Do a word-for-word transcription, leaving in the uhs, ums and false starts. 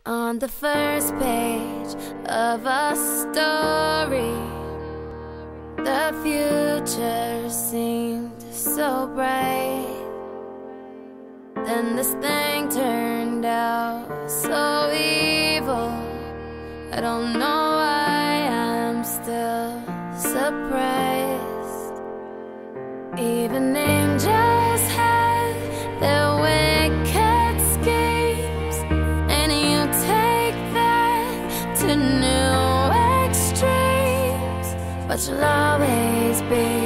On the first page of a story, the future seemed so bright. Then this thing turned out so evil. I don't know why I'm still surprised. Even angels have their wicked schemes, and you take that to new extremes, but you'll always be